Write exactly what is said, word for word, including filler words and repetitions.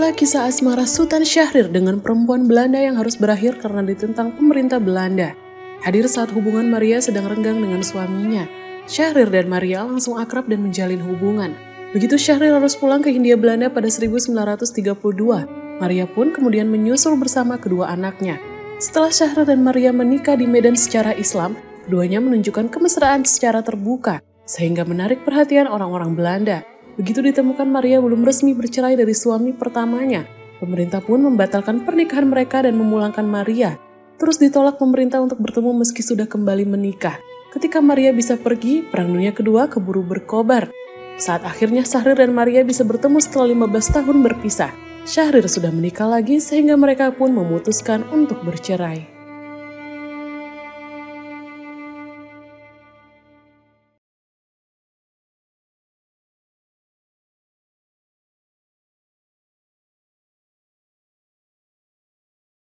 Inilah kisah asmara Sultan Syahrir dengan perempuan Belanda yang harus berakhir karena ditentang pemerintah Belanda. Hadir saat hubungan Maria sedang renggang dengan suaminya. Syahrir dan Maria langsung akrab dan menjalin hubungan. Begitu Syahrir harus pulang ke Hindia Belanda pada seribu sembilan ratus tiga puluh dua, Maria pun kemudian menyusul bersama kedua anaknya. Setelah Syahrir dan Maria menikah di Medan secara Islam, keduanya menunjukkan kemesraan secara terbuka, sehingga menarik perhatian orang-orang Belanda. Begitu ditemukan Maria belum resmi bercerai dari suami pertamanya, pemerintah pun membatalkan pernikahan mereka dan memulangkan Maria. Terus ditolak pemerintah untuk bertemu meski sudah kembali menikah. Ketika Maria bisa pergi, Perang Dunia Kedua keburu berkobar. Saat akhirnya Syahrir dan Maria bisa bertemu setelah lima belas tahun berpisah, Syahrir sudah menikah lagi sehingga mereka pun memutuskan untuk bercerai.